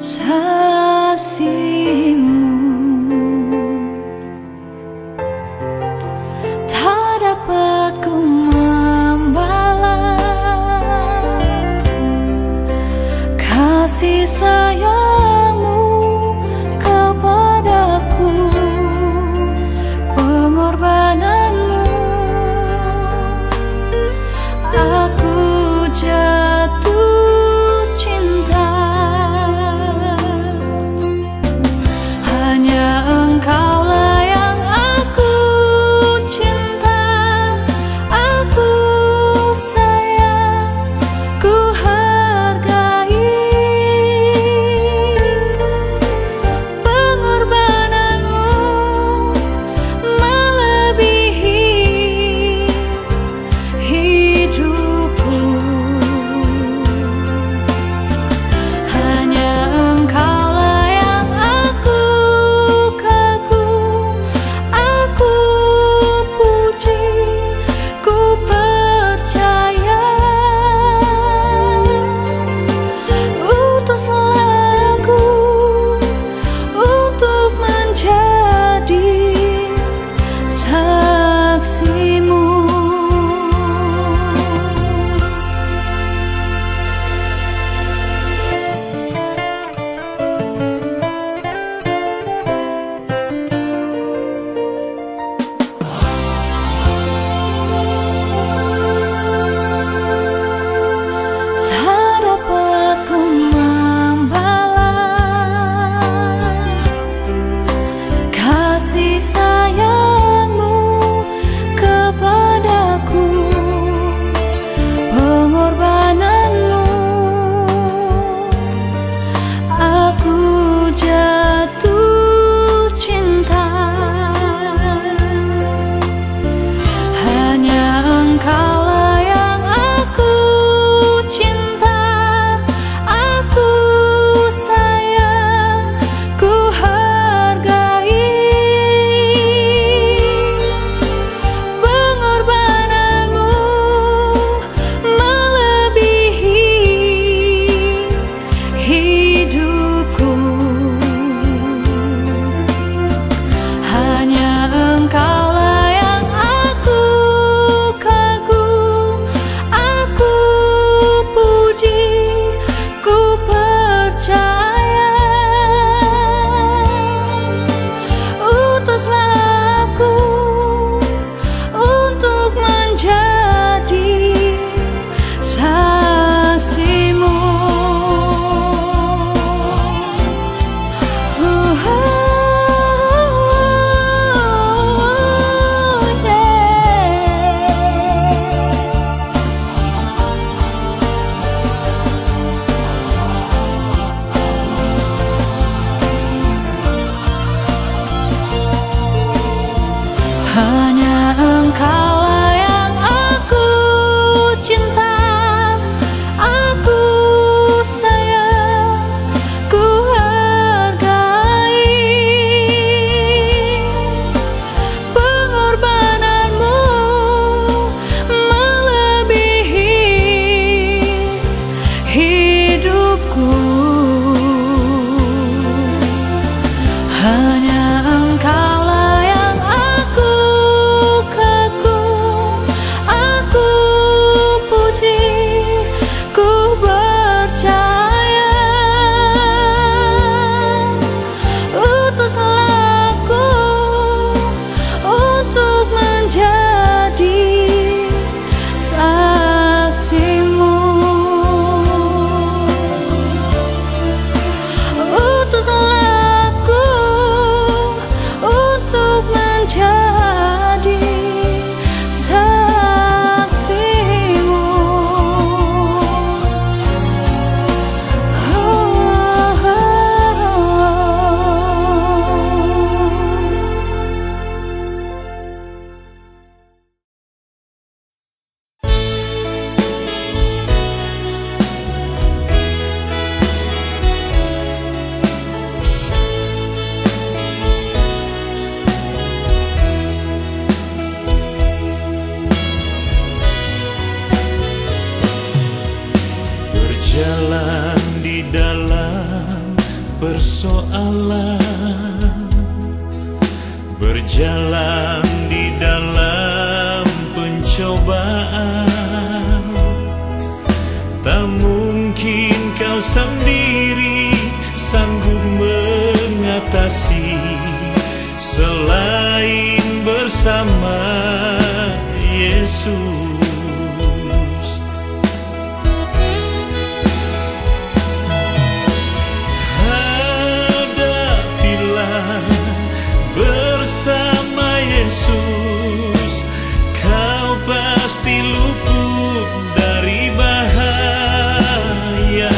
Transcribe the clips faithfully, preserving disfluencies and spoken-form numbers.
saksimu. Tak dapat ku membalas kasih sayangmu kepadaku, pengorbananmu. Aku jatuh cinta, hanya Engkaulah yang aku cinta, aku sayang, ku hargai. Pengorbananmu melebihi hidupku. Hanya Engkaulah yang aku kagum, aku puji, ku percaya. Utuslah aku untuk menjadi saksimu. Tak dapat ku membalas kasih sayangmu kepadaku, pengorbananmu. Aku jatuh cinta, hanya Engkaulah yang aku cinta, aku sayang, ku hargai. Pengorbananmu melebihi hidupku. Hanya Engkaulah yang aku kagum, aku puji, ku percaya. Utuslah aku untuk menjadi saksimu. Uh, Hanya Engkaulah yang aku cinta, aku sayang, ku hargai. Pengorbananmu melebihi hidupku. Hanya Engkaulah yang aku kagum, aku puji, ku percaya. Utuslah aku untuk menjadi saksimu. persoalan, berjalan di dalam pencobaan. Tak mungkin kau sendiri sanggup mengatasi selain bersama Yesus. Hadapilah bersama Yesus, kau pasti luput dari bahaya.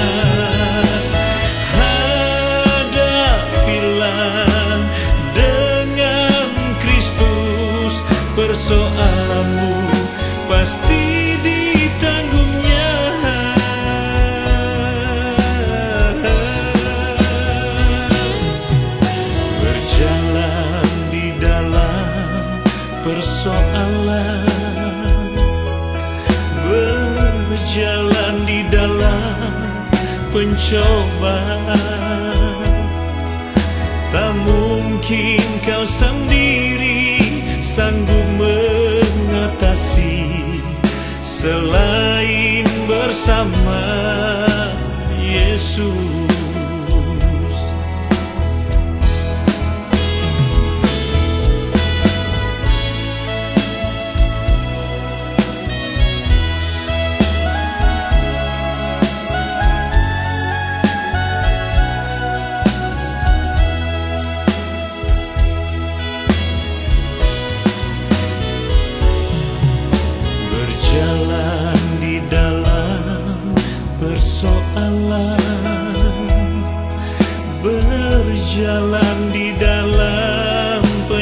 Hadapilah dengan Kristus, persoalanmu pasti ditanggungnya. Berjalan di dalam persoalan, berjalan di dalam pencobaan. Tak mungkin kau sendiri sanggup mengatasi selain bersama Yesus. Berjalan di dalam persoalan, berjalan di dalam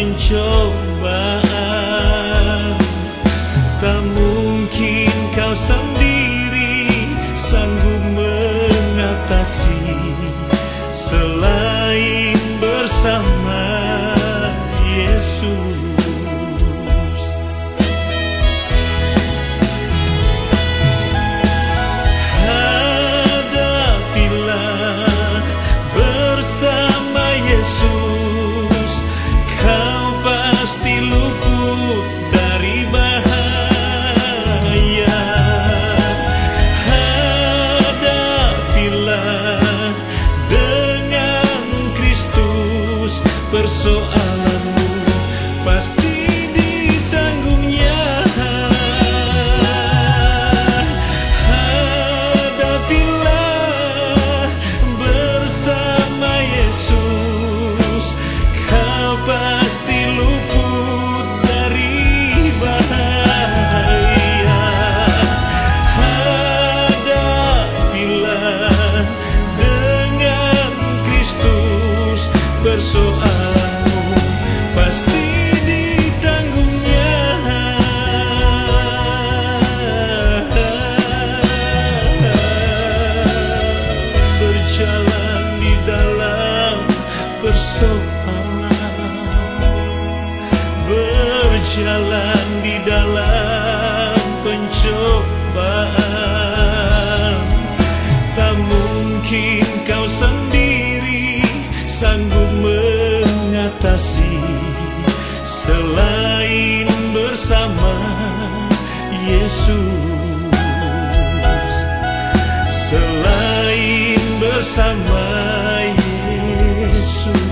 pencobaan. Tak mungkin kau sendiri sanggup mengatasi selain bersama Yesus. Persoalanmu pasti ditanggungnya. Hadapilah bersama Yesus, kau pasti luput dari bahaya. Hadapilah dengan Kristus, persoalan berjalan di dalam pencobaan. Tak mungkin kau sendiri sanggup mengatasi selain bersama Yesus, selain bersama Yesus.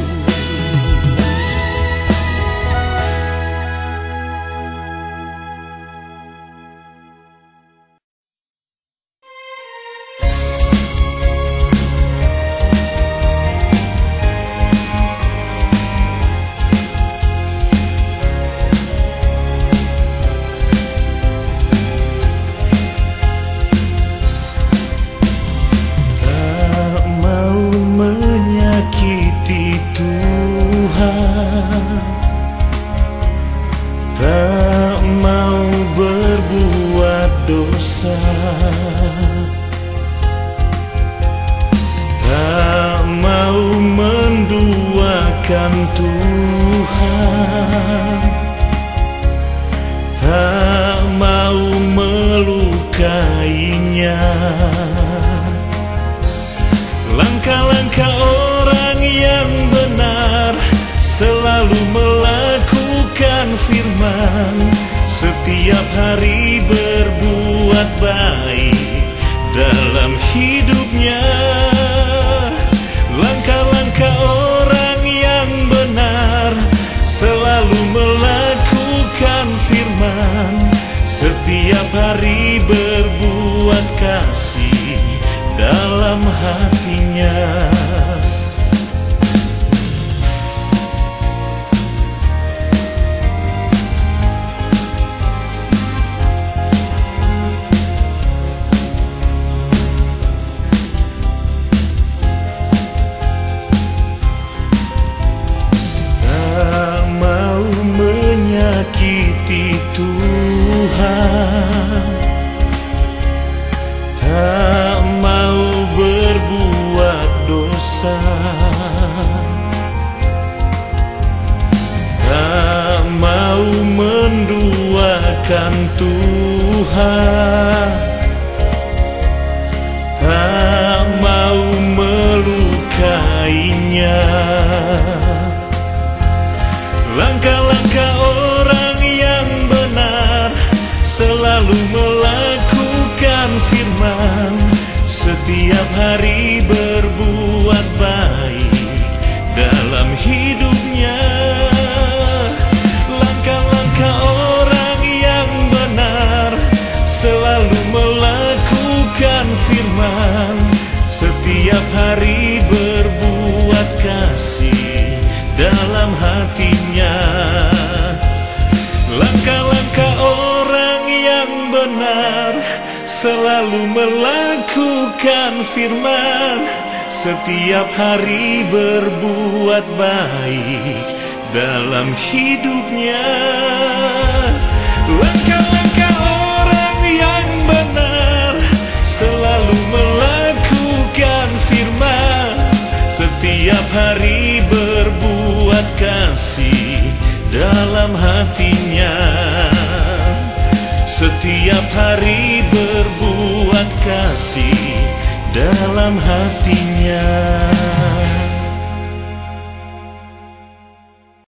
Tak mau berbuat dosa, tak mau menduakan Tuhan, tak mau melukainya. Langkah-langkah orang yang benar, selalu melakukan firman, setiap hari berbuat baik dalam hidupnya. Langkah-langkah orang yang benar selalu melakukan firman, setiap hari berbuat kasih dalam hatinya. Tak mau menyakiti Tuhan, tak mau berbuat dosa, tak mau menduakan Tuhan, tak mau melukainya. Langkah-langkah orang yang benar selalu melakukan firman, setiap hari berbuat baik dalam hidupnya. Langkah-langkah orang yang benar selalu melakukan firman, setiap hari berbuat kasih dalam hatinya. Langkah-langkah orang yang benar selalu melakukan firman, setiap hari berbuat baik dalam hidupnya. Langkah-langkah orang yang benar selalu melakukan firman, setiap hari berbuat kasih dalam hatinya. Setiap hari berbuat kasih dalam hatinya.